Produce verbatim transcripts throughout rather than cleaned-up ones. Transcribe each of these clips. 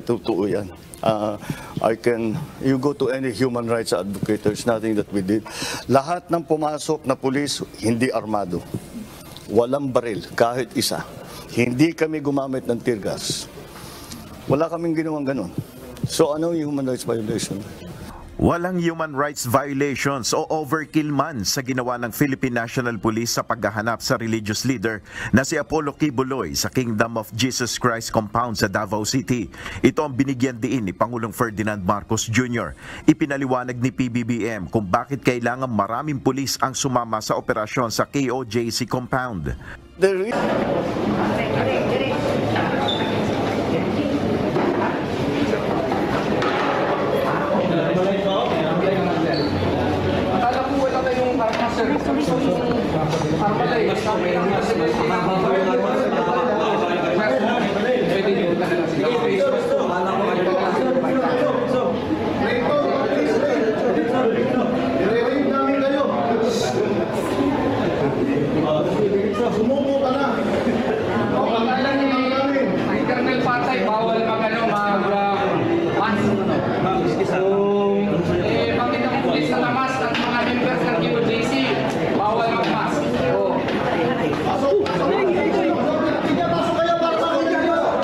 Totoo yan. Uh, I can, you go to any human rights advocate, there's nothing that we did. Lahat ng pumasok na pulis, hindi armado. Walang baril, kahit isa. Hindi kami gumamit ng tear gas. Wala kaming ginawang ganun. So ano yung human rights violation? Walang human rights violations o overkill man sa ginawa ng Philippine National Police sa paghahanap sa religious leader na si Apollo Kibuloy sa Kingdom of Jesus Christ compound sa Davao City. Ito ang binigyan diin ni Pangulong Ferdinand Marcos Junior Ipinaliwanag ni P B B M kung bakit kailangan maraming pulis ang sumama sa operasyon sa K O J C compound. There is... Sumuko ka na. O, pagkalan niyo lang namin. Internal patay, bawal mag-ano, mag-mas. So, eh, bakit ang pulis na namas ng mga members ng K O J C, bawal mag-mas. O. Pasok, pasok. Sige, pasok kayo para sa akin.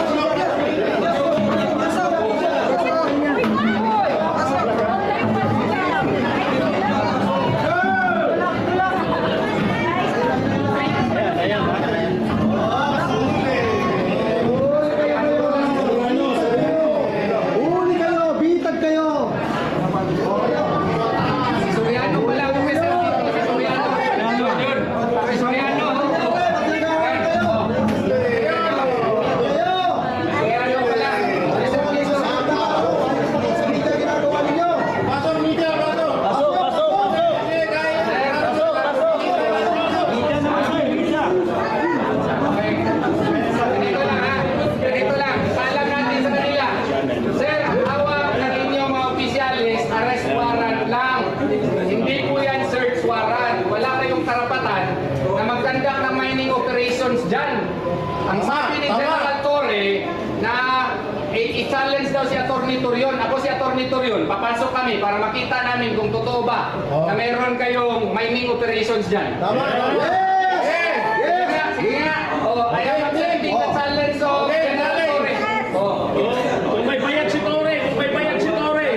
Ang sabi ni General Torre na i-challenge daw si Atty. Torion. Ako si Atty. Torion. Papasok kami para makita namin kung totoo ba na meron kayong mining operations dyan. Tama! Yes! Yes! Sige nga, sige nga. O, ayaw mag-sending na challenge of General Torre. O. Kung may bayad si Torre, kung may bayad si Torre.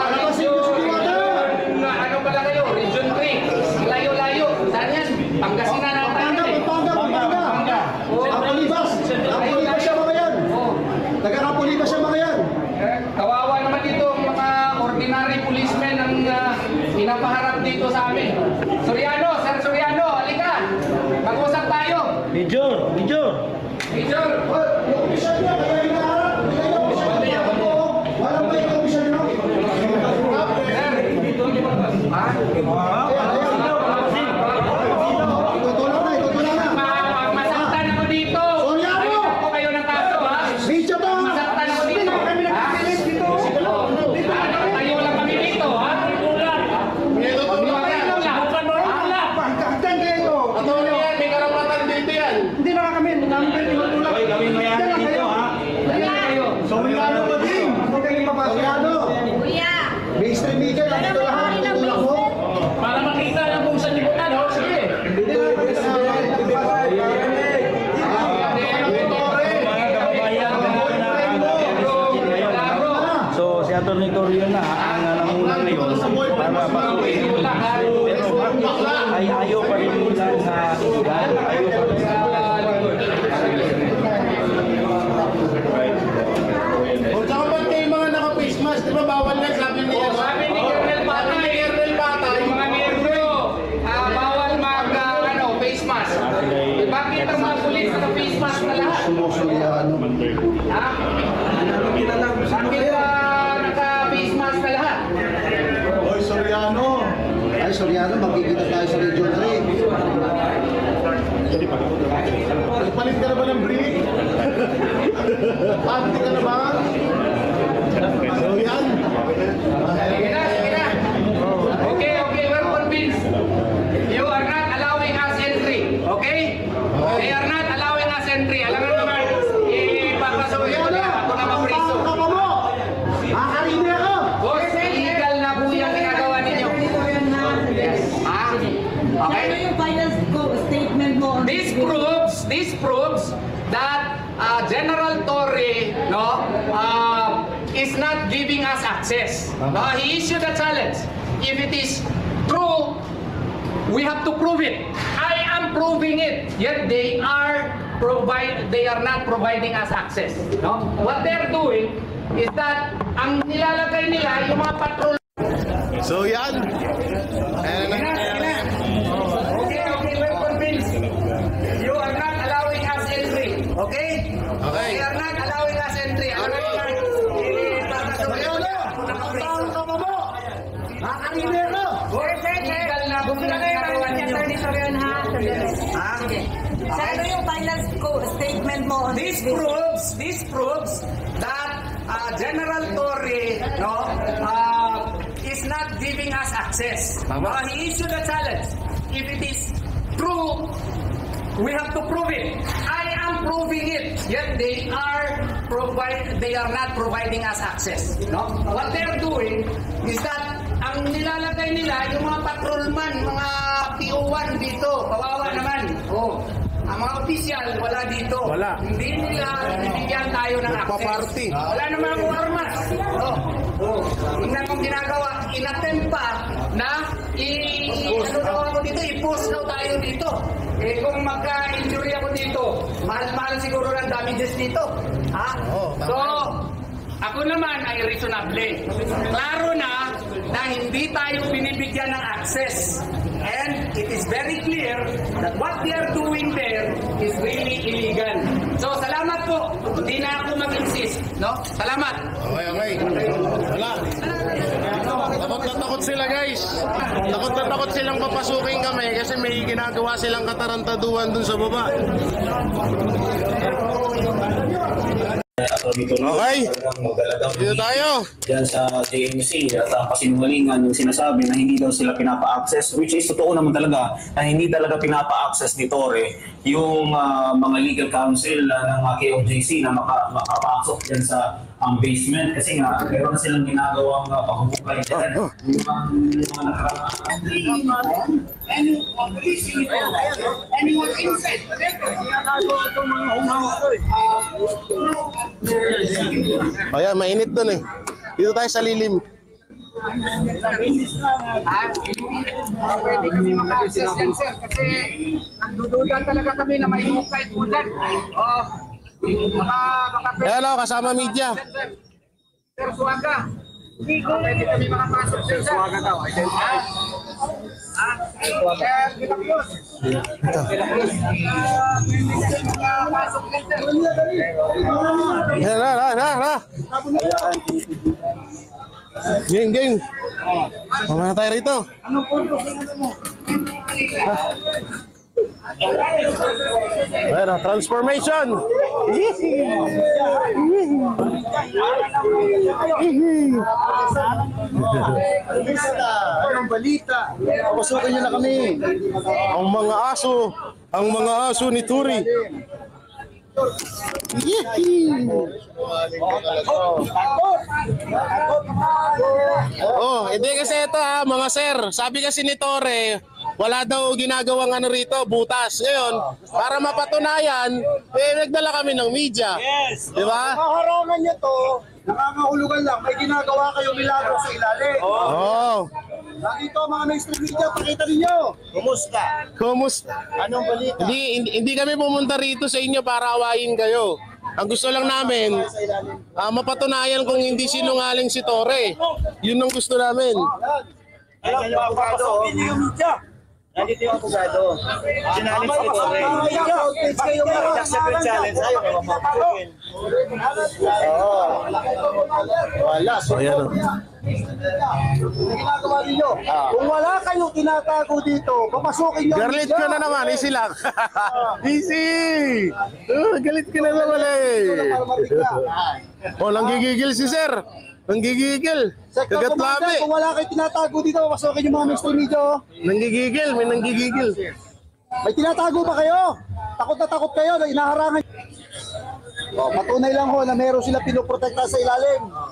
Ano pala kayo? Region three. Layo-layo. Saan yan? Pangasinan na tayo. Pampanga, Pampanga, Pampanga. Kapolibas. Kapolibas siya mga yan. Taga-Kapolibas siya mga yan. Kawawa naman dito ang mga ordinary policemen ang uh, pinapaharap dito sa amin. Soriano, Sir Soriano, halika. Mag-usap tayo. Major, Major. Major. Yung opisyon niya, kaya hinaharap. Kaya yung opisyon niya. Walang ba yung opisyon niya? Ha? Itutulang na, itutulang na. Masaktan ako dito. Soriano! Ayun ko kayo ng kaso, ha? Major ba? Masaktan ako dito. Ha? Tayo lang kami dito, ha? Itutulang na. Pagkaktan kayo. Ano yan? May karapatan dito yan. Hindi na kami. Number itutulang. Hoy, gawin mo yan dito, ha? Dali kayo. Soriano ba din? Ano kayo papasoriano? Kuya! May stream meter lang dito lahat. Tutulak mo. Para makita lang kung saan lipunan, ho? Sige. Hindi na kami sa So, si Atty. Torion na ang nangunan ngayon para patuloy. Pero ay ayaw pa rin nila sa isgan. Ayaw pa rin nila. O tsaka ba't kayo mga naka-face mask? Di ba bawal na sabi niya? Sabi ni Colonel Batay, ni Colonel Batay, mga miyembro, ah, bawal mag, ah, ano, face mask. Eh, bakit ang mga pulis naka-face mask na lahat? Sumusuliano. Ha? Bakit ah, naka-face mask na lahat? Hoy, Soriano. Ay, Soriano, magkikita tayo sa Region three. Nagpalit ka na ba ng brief? Panty ka na ba? So yan. Sige na, sige na. Okay, okay, we're convinced. You are not allowing us entry, okay? They are not allowing us entry. Alam mo naman, ipapasok ko na ako na mapriso. Tama mo! uh, is not giving us access. No, he issued a challenge. If it is true, we have to prove it. I am proving it. Yet they are provide they are not providing us access. No? What they are doing is that ang nilalagay nila yung mga patrol. So yan. Ayan na. Okay, okay, we're convinced. You are not allowing us entry. Okay? Okay. You are not allowing us entry. Ano yan? Ayun na. Nakataon ka pa mo. Nakarinero. Illegal na Gusto na kayo para sa Attorney Torion, ha? Sige. Sa ano yung final co- statement mo on This this? proves, this proves that uh, General Torre, no, uh, is not giving us access. Uh, he issued a challenge. If it is true, we have to prove it. I am proving it. Yet they are provide, they are not providing us access. No, what they are doing is that ang nilalagay nila yung mga patrolman, mga P O one dito, kawawa naman. Oh. Ang mga opisyal, wala dito. Wala. Hindi nila binibigyan tayo ng access. Nagpa-party. Wala naman akong armas. Oh. Oh. Tingnan kong ginagawa. Inattempt pa na i... ano daw ako dito, i-post daw tayo dito. Eh kung magka-injury ako dito, mahal-mahal siguro ng damages dito. Ha? So, ako naman ay reasonable. Klaro na na hindi tayo binibigyan ng access. And it is very clear that what they are doing there is really illegal. So, salamat po. Hindi na ako mag-insist. No? Salamat. Okay, okay. Wala. Takot na takot sila, guys. Takot na takot silang papasukin kami kasi may ginagawa silang katarantaduhan dun sa baba. Okay. Dito tayo. Diyan sa J M C at uh, pasinungalingan yung sinasabi na hindi daw sila pinapa-access, which is totoo naman talaga na hindi talaga pinapa-access ni Torre yung uh, mga legal counsel uh, ng uh, K O J C na maka, makapasok dyan sa ang um, basement kasi nga meron na silang ginagawang uh, paghubukay dyan. Oh, oh. Yung mga nakaraan. Anyone inside. Ayan, mainit dun eh. Dito tayo sa lilim. Ah, pwede kami maka-access yan, sir. Kasi nagdududa talaga kami na may hukay po dyan. Oh, baka, baka pwede. Ayan o, kasama media. Sir, suwaga. Pwede kami makapasok, sir. Suwaga daw. Ah, ah, sir, Vilacruz. Vilacruz. Ah, pwede kami makapasok, sir. Ayan, na, na, na, na. Game, game. Mamaya tayo rito. Ayan, ah, transformation. Anong balita? Pasukin nyo na kami. Ang mga aso, ang mga aso ni Turi. Oh, hindi kasi ito ha, mga sir. Sabi kasi ni Torre, wala daw ginagawang ano rito, butas. Ngayon, para mapatunayan, eh, nagdala kami ng media. Yes. Di ba? Nakaharangan nyo to, nakakahulugan lang. May ginagawa kayo milagro sa ilalim. Oh. Nakito mga mainstream media, pakita ninyo. Kumusta? Kumusta? Anong balita? Hindi, hindi, hindi kami pumunta rito sa inyo para awayin kayo. Ang gusto lang namin, ah, mapatunayan kung hindi sinungaling si Torre. Yun ang gusto namin. Alam mo, papasukin niyo yung media. Nandito yung abogado. Sinalit si Torre. Kayo mga accept challenge. Ayaw kayo mapapasukin. Oo. Wala. So, Ayan o. ginagawa ninyo. Kung wala kayong tinatago dito, papasukin nyo. Galit ka na naman, easy lang. Easy! Oh, galit ka na naman eh. Oh, nanggigigil si sir. Nanggigigil. Kagat labi. Kung wala kayong tinatago dito, papasukin yung mga mainstream media. oh. Nanggigigil, may nanggigigil. May tinatago ba kayo? Takot na takot kayo na inaharangan. Oh, patunay lang ho na meron sila pinoprotekta sa ilalim.